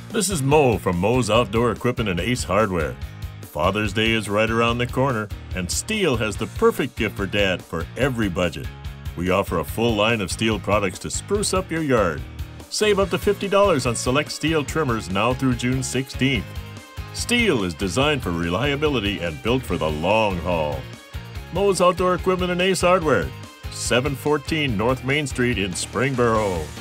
This is Mo from Mo's Outdoor Equipment and Ace Hardware. Father's Day is right around the corner, and STIHL has the perfect gift for Dad for every budget. We offer a full line of STIHL products to spruce up your yard. Save up to $50 on select STIHL trimmers now through June 16th. STIHL is designed for reliability and built for the long haul. Mo's Outdoor Equipment and Ace Hardware, 714 North Main Street in Springboro.